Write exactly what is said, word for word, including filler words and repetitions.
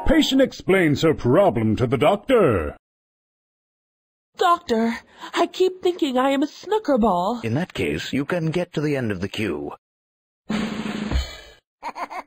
Patient explains her problem to the doctor. Doctor, I keep thinking I am a snooker ball. In that case, you can get to the end of the queue.